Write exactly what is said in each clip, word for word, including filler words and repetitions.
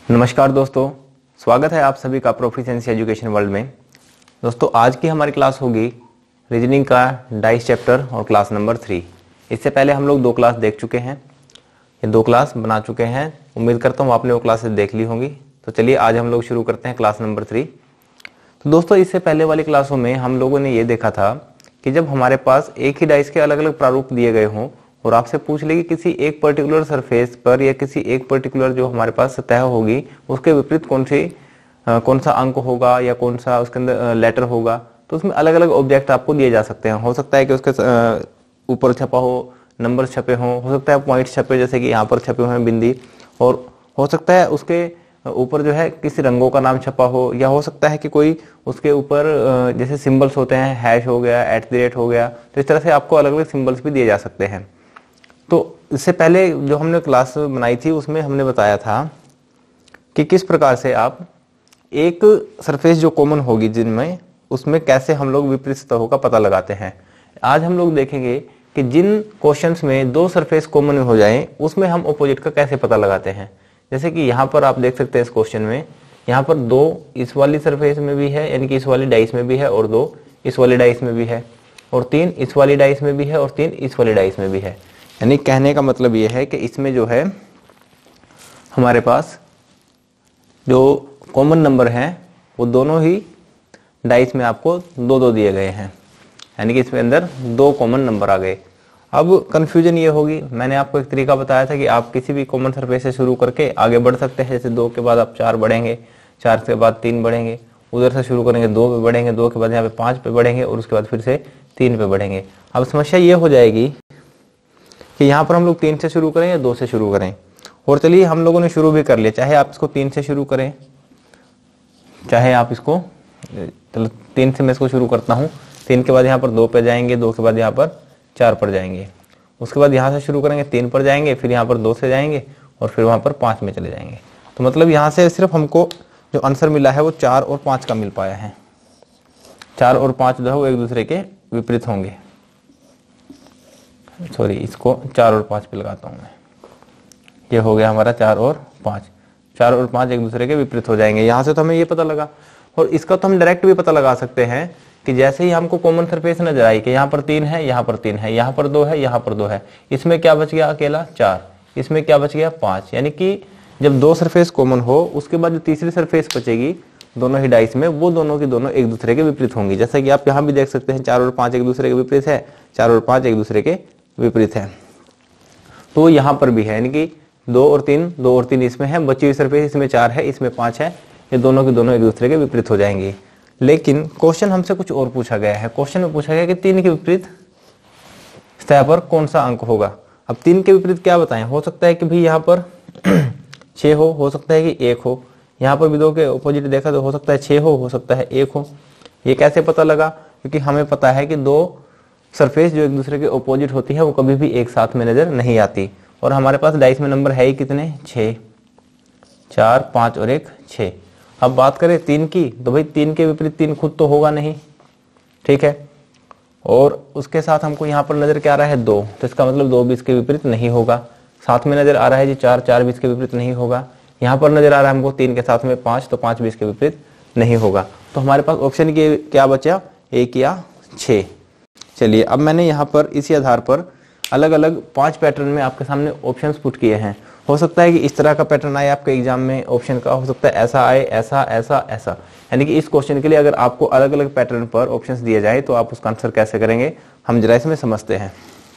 नमस्कार दोस्तों, स्वागत है आप सभी का प्रोफिशिएंसी एजुकेशन वर्ल्ड में। दोस्तों आज की हमारी क्लास होगी रीजनिंग का डाइस चैप्टर और क्लास नंबर थ्री। इससे पहले हम लोग दो क्लास देख चुके हैं, ये दो क्लास बना चुके हैं। उम्मीद करता हूँ आपने वो क्लासेस देख ली होंगी। तो चलिए आज हम लोग शुरू करते हैं क्लास नंबर थ्री। तो दोस्तों इससे पहले वाली क्लासों में हम लोगों ने ये देखा था कि जब हमारे पास एक ही डाइस के अलग अलग प्रारूप दिए गए हों और आपसे पूछ ले कि किसी एक पर्टिकुलर सरफेस पर या किसी एक पर्टिकुलर जो हमारे पास सतह होगी उसके विपरीत कौन सी आ, कौन सा अंक होगा या कौन सा उसके अंदर लेटर होगा, तो उसमें अलग अलग ऑब्जेक्ट आपको दिए जा सकते हैं। हो सकता है कि उसके ऊपर छपा हो, नंबर छपे हों, हो सकता है पॉइंट छपे जैसे कि यहाँ पर छपे हुए हैं बिंदी, और हो सकता है उसके ऊपर जो है किसी रंगों का नाम छपा हो, या हो सकता है कि कोई उसके ऊपर जैसे सिंबल्स होते हैं, हैश हो गया, एट द रेट हो गया, तो इस तरह से आपको अलग अलग सिंबल्स भी दिए जा सकते हैं। तो इससे पहले जो हमने क्लास बनाई थी उसमें हमने बताया था कि किस प्रकार से आप एक सरफेस जो कॉमन होगी जिनमें, उसमें कैसे हम लोग विपरीत सतहों का पता लगाते हैं। आज हम लोग देखेंगे कि जिन क्वेश्चंस में दो सरफेस कॉमन हो जाएं उसमें हम अपोजिट का कैसे पता लगाते हैं। जैसे कि यहाँ पर आप देख सकते हैं इस क्वेश्चन में, यहाँ पर दो इस वाली सरफेस में भी है, यानी कि इस वाली डाइस में भी है, और दो इस वाली डाइस में भी है, और तीन इस वाली डाइस में भी है, और तीन इस वाली डाइस में भी है। यानी कहने का मतलब ये है कि इसमें जो है हमारे पास जो कॉमन नंबर हैं वो दोनों ही डाइस में आपको दो दो दिए गए हैं, यानी कि इसमें अंदर दो कॉमन नंबर आ गए। अब कंफ्यूजन ये होगी, मैंने आपको एक तरीका बताया था कि आप किसी भी कॉमन सरफेस से शुरू करके आगे बढ़ सकते हैं। जैसे दो के बाद आप चार बढ़ेंगे, चार के बाद तीन बढ़ेंगे, उधर से शुरू करेंगे दो पे बढ़ेंगे, दो के बाद यहाँ पे पाँच पे बढ़ेंगे, और उसके बाद फिर से तीन पे बढ़ेंगे। अब समस्या ये हो जाएगी कि यहाँ पर हम लोग तीन से शुरू करें या दो से शुरू करें। और चलिए हम लोगों ने शुरू भी कर लिया, चाहे आप इसको तीन से शुरू करें, चाहे आप इसको, चलो तीन से मैं इसको शुरू करता हूँ। तीन के बाद यहाँ पर दो पे जाएंगे, दो के बाद यहाँ पर चार पर जाएंगे, उसके बाद यहाँ से शुरू करेंगे तीन पर जाएंगे, फिर यहाँ पर दो से जाएंगे, और फिर वहाँ पर पाँच में चले जाएंगे। तो मतलब यहाँ से सिर्फ हमको जो आंसर मिला है वो चार और पाँच का मिल पाया है। चार और पाँच जो है वो एक दूसरे के विपरीत होंगे। सॉरी, इसको चार और पाँच पे लगाता हूँ मैं। ये हो गया हमारा चार और पाँच। चार और पाँच एक दूसरे के विपरीत हो जाएंगे। यहाँ से तो हमें ये पता लगा, और इसका तो हम डायरेक्ट भी पता लगा सकते हैं कि जैसे ही हमको कॉमन सरफेस नजर आई कि यहाँ पर तीन है, यहाँ पर तीन है, यहाँ पर दो है, यहाँ पर दो है, इसमें क्या बच गया? अकेला चार। इसमें क्या बच गया? पाँच। यानी कि जब दो सरफेस कॉमन हो उसके बाद जो तीसरी सरफेस बचेगी दोनों ही डाइस में, वो दोनों की दोनों एक दूसरे के विपरीत होंगी। जैसा कि आप यहाँ भी देख सकते हैं, चार और पाँच एक दूसरे के विपरीत है, चार और पाँच एक दूसरे के विपरीत है। तो यहाँ पर भी है, यानी कि दो और तीन, दो और तीन इसमें है, बची हुई सरफेस इसमें चार है, इसमें पाँच है, ये दोनों की दोनों एक दूसरे के विपरीत हो जाएंगी। लेकिन क्वेश्चन हमसे कुछ और पूछा गया है। क्वेश्चन में पूछा गया कि तीन के विपरीत सतह पर कौन सा अंक होगा। अब तीन के विपरीत क्या बताएं? हो सकता है कि भाई यहाँ पर छः हो, हो सकता है कि एक हो। यहाँ पर भी दो के अपोजिट देखा तो हो सकता है छः हो, हो सकता है एक हो। ये कैसे पता लगा? क्योंकि हमें पता है कि दो सरफेस जो एक दूसरे के अपोजिट होती है वो कभी भी एक साथ में नजर नहीं आती। और हमारे पास डाइस में नंबर है ही कितने? छः। चार, पाँच और एक, छः। अब बात करें तीन की, तो भाई तीन के विपरीत तीन खुद तो होगा नहीं, ठीक है। और उसके साथ हमको यहाँ पर नजर क्या आ रहा है? दो, तो इसका मतलब दो भी इसके विपरीत नहीं होगा। साथ में नजर आ रहा है जी चार, चार भी इसके विपरीत नहीं होगा। यहाँ पर नजर आ रहा है हमको तीन के साथ में पाँच, तो पाँच भी इसके विपरीत नहीं होगा। तो हमारे पास ऑप्शन के क्या बचा? एक या छः। चलिए अब मैंने यहाँ पर इसी आधार पर अलग अलग पांच पैटर्न में आपके सामने ऑप्शंस पुट किए हैं। हो सकता है कि इस तरह का पैटर्न आए आपके एग्जाम में ऑप्शन का, हो सकता है ऐसा आए, ऐसा ऐसा ऐसा। यानी कि इस क्वेश्चन के लिए अगर आपको अलग अलग पैटर्न पर ऑप्शंस दिए जाए तो आप उसका आंसर कैसे करेंगे, हम जरा इसमें समझते हैं।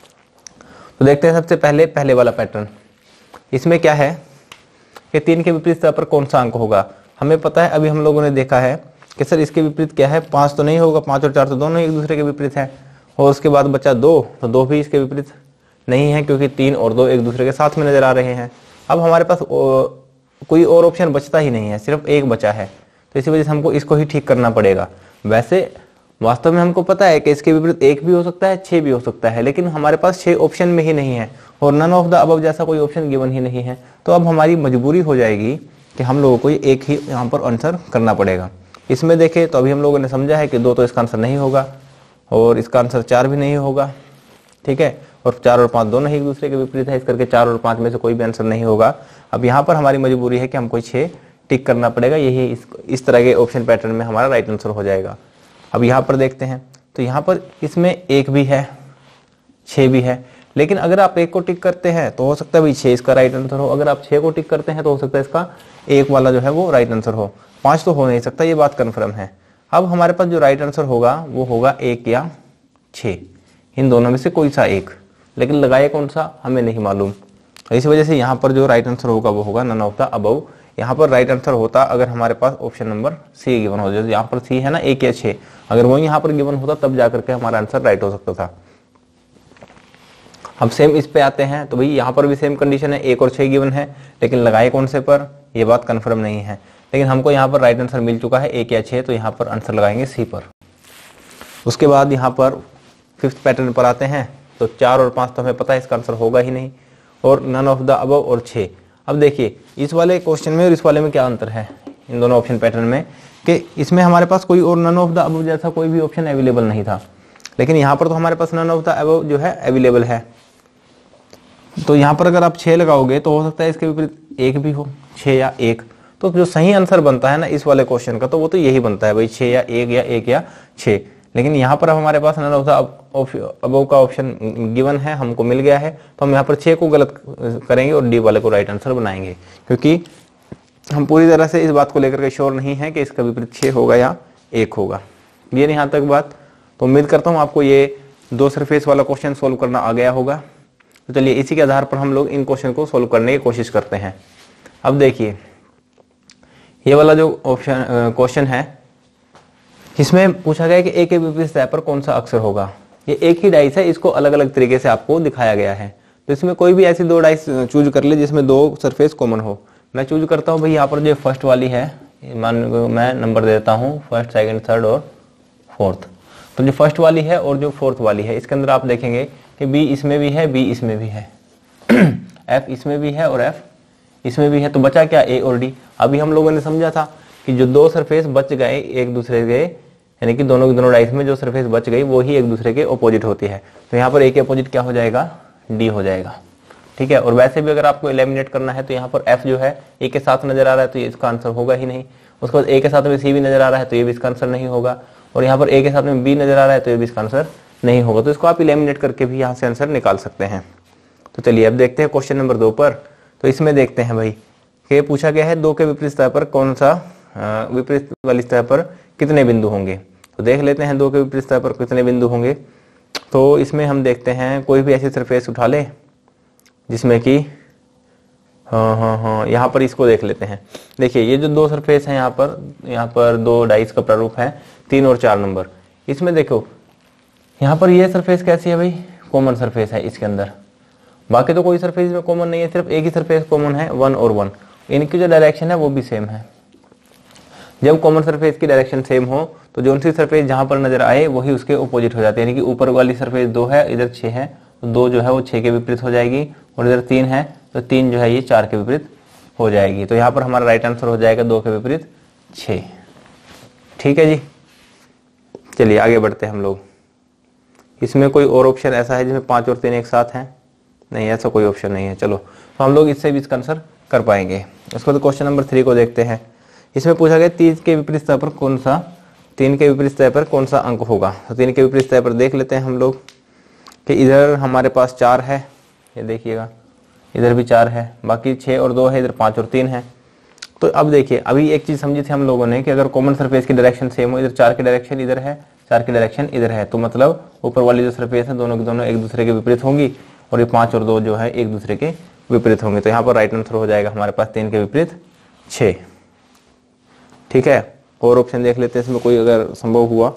तो देखते हैं सबसे पहले पहले वाला पैटर्न। इसमें क्या है कि तीन के विपरीत सतह पर कौन सा अंक होगा। हमें पता है, अभी हम लोगों ने देखा है कि सर इसके विपरीत क्या है? पाँच तो नहीं होगा, पाँच और चार तो दोनों एक दूसरे के विपरीत है। और उसके बाद बचा दो, तो दो भी इसके विपरीत नहीं है क्योंकि तीन और दो एक दूसरे के साथ में नजर आ रहे हैं। अब हमारे पास ओ, कोई और ऑप्शन बचता ही नहीं है, सिर्फ एक बचा है, तो इसी वजह से हमको इसको ही ठीक करना पड़ेगा। वैसे वास्तव में हमको पता है कि इसके विपरीत एक भी हो सकता है, छः भी हो सकता है, लेकिन हमारे पास छः ऑप्शन में ही नहीं है और नन ऑफ द अबव जैसा कोई ऑप्शन गिवन ही नहीं है। तो अब हमारी मजबूरी हो जाएगी कि हम लोगों को एक ही यहाँ पर आंसर करना पड़ेगा। इसमें देखें तो अभी हम लोगों ने समझा है कि दो तो इसका आंसर नहीं होगा, और इसका आंसर चार भी नहीं होगा, ठीक है। और चार और पाँच दोनों ही एक दूसरे के विपरीत है, इस करके चार और पाँच में से कोई भी आंसर नहीं होगा। अब यहाँ पर हमारी मजबूरी है कि हमको छः टिक करना पड़ेगा, यही इस, इस तरह के ऑप्शन पैटर्न में हमारा राइट आंसर हो जाएगा। अब यहाँ पर देखते हैं तो यहाँ पर इसमें एक भी है, छः भी है, लेकिन अगर आप एक को टिक करते हैं तो हो सकता है भाई छः इसका राइट आंसर हो, अगर आप छः को टिक करते हैं तो हो सकता है इसका एक वाला जो है वो राइट आंसर हो, पाँच तो हो नहीं सकता, ये बात कन्फर्म है। अब हमारे पास जो राइट आंसर होगा वो होगा एक या छः, इन दोनों में से कोई सा एक, लेकिन लगाए कौन सा हमें नहीं मालूम। तो इस वजह से यहाँ पर जो राइट आंसर होगा वो होगा नन ऑफ द अबव। यहाँ पर राइट आंसर होता अगर हमारे पास ऑप्शन नंबर सी गिवन हो, जैसे यहाँ पर सी है ना एक या छः, अगर वो यहाँ पर गिवन होता तब जाकर के हमारा आंसर राइट हो सकता था। अब सेम इस पे आते हैं तो भाई यहाँ पर भी सेम कंडीशन है, एक और छः गिवन है, लेकिन लगाए कौन से पर, ये बात कंफर्म नहीं है। लेकिन हमको यहाँ पर राइट आंसर मिल चुका है एक या छः, तो यहाँ पर आंसर लगाएंगे सी पर। उसके बाद यहाँ पर फिफ्थ पैटर्न पर आते हैं तो चार और पाँच तो हमें पता है इसका आंसर होगा ही नहीं, और नन ऑफ द अबव और छः। अब देखिए इस वाले क्वेश्चन में और इस वाले में क्या अंतर है इन दोनों ऑप्शन पैटर्न में, कि इसमें हमारे पास कोई और नन ऑफ द अबव जैसा कोई भी ऑप्शन अवेलेबल नहीं था, लेकिन यहाँ पर तो हमारे पास नन ऑफ द अबव जो है अवेलेबल है। तो यहाँ पर अगर आप छः लगाओगे तो हो सकता है इसके विपरीत एक भी हो, छः या एक, तो जो सही आंसर बनता है ना इस वाले क्वेश्चन का तो वो तो यही बनता है भाई, छः या एक या एक या छः। लेकिन यहाँ पर अब हमारे पास नन ऑफ द अबव का ऑप्शन गिवन है, हमको मिल गया है, तो हम यहाँ पर छः को गलत करेंगे और डी वाले को राइट आंसर बनाएंगे, क्योंकि हम पूरी तरह से इस बात को लेकर के श्योर नहीं है कि इसका विपरीत छः होगा या एक होगा। ये नहीं यहाँ तक बात, तो उम्मीद करता हूँ आपको ये दो सरफेस वाला क्वेश्चन सोल्व करना आ गया होगा। तो चलिए इसी के आधार पर हम लोग इन क्वेश्चन को सोल्व करने की कोशिश करते हैं। अब देखिए ये वाला जो ऑप्शन क्वेश्चन है इसमें पूछा गया कि ए के विपरीत सतह पर कौन सा अक्षर होगा। ये एक ही डाइस है, इसको अलग अलग तरीके से आपको दिखाया गया है, तो इसमें कोई भी ऐसी दो डाइस चूज कर ले जिसमें दो सरफेस कॉमन हो। मैं चूज करता हूँ भाई यहाँ पर जो फर्स्ट वाली है, मान मैं नंबर दे देता हूँ फर्स्ट सेकंड थर्ड और फोर्थ। तो जो फर्स्ट वाली है और जो फोर्थ वाली है इसके अंदर आप देखेंगे कि बी इसमें भी है, बी इसमें भी है, एफ इसमें भी है और एफ इसमें भी है, तो बचा क्या ए और डी। अभी हम लोगों ने समझा था कि जो दो सरफेस बच गए एक दूसरे के, यानी कि दोनों की दोनों डाइस में जो सरफेस बच गई वो ही एक दूसरे के अपोजिट होती है, तो यहाँ पर ए के अपोजिट क्या हो जाएगा, डी हो जाएगा। ठीक है, और वैसे भी अगर आपको एलिमिनेट करना है तो यहाँ पर एफ जो है ए के साथ नजर आ रहा है तो ये इसका आंसर होगा ही नहीं। उसके बाद ए के साथ में सी भी नजर आ रहा है तो ये भी इसका आंसर नहीं होगा, और यहाँ पर ए के साथ में बी नजर आ रहा है तो ये भी इसका आंसर नहीं होगा। तो इसको आप एलिमिनेट करके भी यहाँ से आंसर निकाल सकते हैं। तो चलिए अब देखते हैं क्वेश्चन नंबर दो पर। तो इसमें देखते हैं भाई कि पूछा गया है दो के विपरीत सतह पर कौन सा विपरीत वाली सतह पर कितने बिंदु होंगे। तो देख लेते हैं दो के विपरीत सतह पर कितने बिंदु होंगे। तो इसमें हम देखते हैं कोई भी ऐसी सरफेस उठा ले जिसमें कि हाँ हाँ हाँ यहाँ पर इसको देख लेते हैं। देखिए ये जो दो सरफेस हैं यहाँ पर, यहाँ पर दो डाइस का प्रारूप है तीन और चार नंबर। इसमें देखो यहाँ पर ये सरफेस कैसी है भाई, कॉमन सरफेस है इसके अंदर, बाकी तो कोई सरफेस में कॉमन नहीं है, सिर्फ एक ही सरफेस कॉमन है वन और वन। इनकी जो डायरेक्शन है वो भी सेम है। जब कॉमन सरफेस की डायरेक्शन सेम हो तो जो सी सरफेस जहां पर नजर आए वही उसके अपोजिट हो जाती है, यानी कि ऊपर वाली सरफेस दो है, इधर छः है, तो दो जो है वो छः के विपरीत हो जाएगी, और इधर तीन है तो तीन जो है ये चार के विपरीत हो जाएगी। तो यहाँ पर हमारा राइट आंसर हो जाएगा दो के विपरीत छः। ठीक है जी, चलिए आगे बढ़ते हैं हम लोग। इसमें कोई और ऑप्शन ऐसा है जिसमें पाँच और तीन एक साथ हैं? नहीं, ऐसा कोई ऑप्शन नहीं है। चलो तो हम लोग इससे भी इसका आंसर कर पाएंगे। उसके बाद क्वेश्चन नंबर थ्री को देखते हैं। इसमें पूछा गया तीन के विपरीत सतह पर कौन सा तीन के विपरीत सतह पर कौन सा अंक होगा। तो तीन के विपरीत सतह पर देख लेते हैं हम लोग कि इधर हमारे पास चार है, ये देखिएगा इधर भी चार है, बाकी छः और दो है, इधर पाँच और तीन है। तो अब देखिए अभी एक चीज़ समझी थी हम लोगों ने कि अगर कॉमन सरफेस की डायरेक्शन सेम हो, इधर चार की डायरेक्शन इधर है, चार की डायरेक्शन इधर है, तो मतलब ऊपर वाली जो सरफेस है दोनों की दोनों एक दूसरे के विपरीत होंगी, और ये पाँच और दो जो है एक दूसरे के विपरीत होंगे। तो यहाँ पर राइट आंसर हो जाएगा हमारे पास तीन के विपरीत छः। ठीक है, और ऑप्शन देख लेते हैं इसमें कोई अगर संभव हुआ।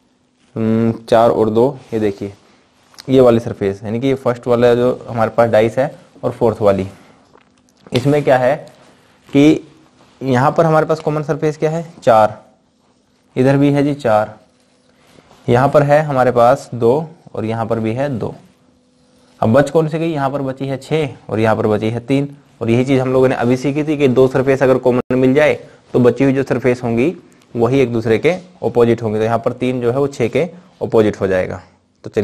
चार और दो, ये देखिए ये वाली सरफेस यानी कि ये फर्स्ट वाला जो हमारे पास डाइस है और फोर्थ वाली, इसमें क्या है कि यहाँ पर हमारे पास कॉमन सरफेस क्या है, चार, इधर भी है जी चार, यहाँ पर है हमारे पास दो, और यहाँ पर भी है दो। अब बच कौन सी गई, यहाँ पर बची है छः और यहाँ पर बची है तीन। और यही चीज़ हम लोगों ने अभी सीखी थी कि दो सरफेस अगर कॉमन मिल जाए तो बची हुई जो सरफेस होंगी वही एक दूसरे के ऑपोजिट होंगे। तो यहाँ पर तीन जो है वो छः के ऑपोजिट हो जाएगा। तो चलिए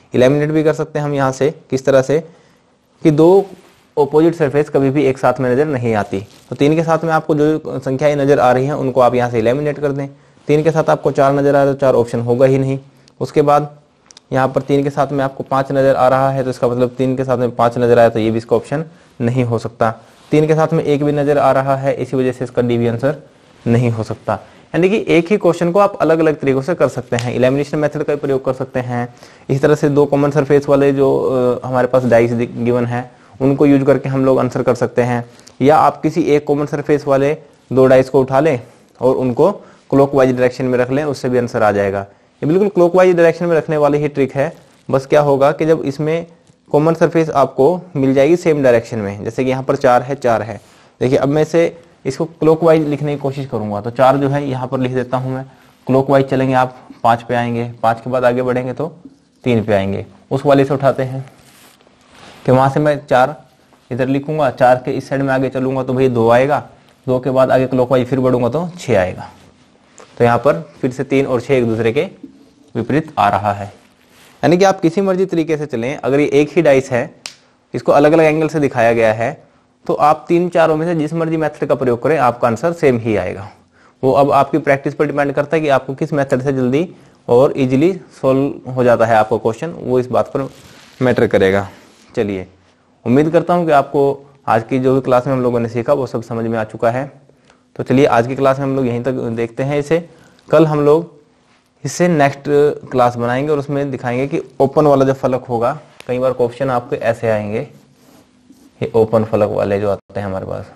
इलेमिनेट भी कर सकते हैं हम यहाँ से, किस तरह से कि दो ऑपोजिट सरफेस कभी भी एक साथ में नजर नहीं आती। तो तीन के साथ में आपको जो संख्याएं नजर आ रही हैं उनको आप यहाँ से इलेमिनेट कर दें। तीन के साथ आपको चार नजर आ रहा है तो चार ऑप्शन होगा ही नहीं। उसके बाद यहाँ पर तीन के साथ में आपको पाँच नजर आ रहा है तो इसका मतलब तीन के साथ में पाँच नजर आया तो ये भी इसका ऑप्शन नहीं हो सकता। तीन के साथ में एक भी नजर आ रहा है, इसी वजह से इसका डी भी आंसर नहीं हो सकता। यानी कि एक ही क्वेश्चन को आप अलग अलग तरीकों से कर सकते हैं। इलेमिनेशन मेथड का प्रयोग कर सकते हैं, इस तरह से दो कॉमन सरफेस वाले जो आ, हमारे पास डाइस गिवन है उनको यूज करके हम लोग आंसर कर सकते हैं, या आप किसी एक कॉमन सरफेस वाले दो डाइस को उठा लें और उनको क्लॉकवाइज डायरेक्शन में रख लें, उससे भी आंसर आ जाएगा। ये बिल्कुल क्लॉकवाइज डायरेक्शन में रखने वाली ही ट्रिक है। बस क्या होगा कि जब इसमें कॉमन सरफेस आपको मिल जाएगी सेम डायरेक्शन में, जैसे कि यहाँ पर चार है चार है, देखिए अब मैं इसे इसको क्लॉकवाइज लिखने की कोशिश करूंगा तो चार जो है यहाँ पर लिख देता हूँ मैं। क्लॉकवाइज चलेंगे आप पाँच पे आएंगे, पाँच के बाद आगे बढ़ेंगे तो तीन पे आएंगे। उस वाले से उठाते हैं कि वहां से मैं चार इधर लिखूंगा, चार के इस साइड में आगे चलूंगा तो भाई दो आएगा, दो के बाद आगे क्लॉकवाइज फिर बढ़ूंगा तो छः आएगा। तो यहाँ पर फिर से तीन और छः एक दूसरे के विपरीत आ रहा है। यानी कि आप किसी मर्जी तरीके से चलें, अगर ये एक ही डाइस है, इसको अलग अलग एंगल से दिखाया गया है, तो आप तीन चारों में से जिस मर्जी मेथड का प्रयोग करें आपका आंसर सेम ही आएगा। वो अब आपकी प्रैक्टिस पर डिपेंड करता है कि आपको किस मेथड से जल्दी और इजीली सॉल्व हो जाता है आपका क्वेश्चन, वो इस बात पर मैटर करेगा। चलिए, उम्मीद करता हूँ कि आपको आज की जो भी क्लास में हम लोगों ने सीखा वो सब समझ में आ चुका है। तो चलिए आज की क्लास में हम लोग यहीं तक देखते हैं इसे। कल हम लोग इससे नेक्स्ट क्लास बनाएंगे और उसमें दिखाएंगे कि ओपन वाला जो फलक होगा, कई बार क्वेश्चन आपके ऐसे आएंगे, ये ओपन फलक वाले जो आते हैं हमारे पास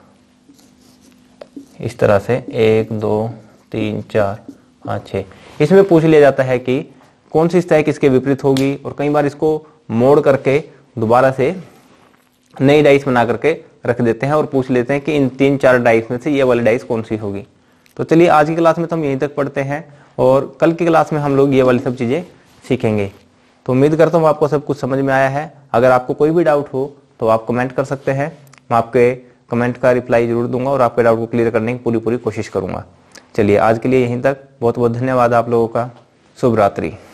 इस तरह से एक दो तीन चार पाँच छः, इसमें पूछ लिया जाता है कि कौन सी स्थिति किसके विपरीत होगी, और कई बार इसको मोड़ करके दोबारा से नई डाइस बना करके रख देते हैं और पूछ लेते हैं कि इन तीन चार डाइस में से ये वाली डाइस कौन सी होगी। तो चलिए आज की क्लास में तो हम यहीं तक पढ़ते हैं और कल की क्लास में हम लोग ये वाली सब चीज़ें सीखेंगे। तो उम्मीद करता हूँ आपको सब कुछ समझ में आया है। अगर आपको कोई भी डाउट हो तो आप कमेंट कर सकते हैं, मैं आपके कमेंट का रिप्लाई जरूर दूंगा और आपके डाउट को क्लियर करने की पूरी पूरी कोशिश करूंगा। चलिए आज के लिए यहीं तक, बहुत बहुत धन्यवाद आप लोगों का। शुभ रात्रि।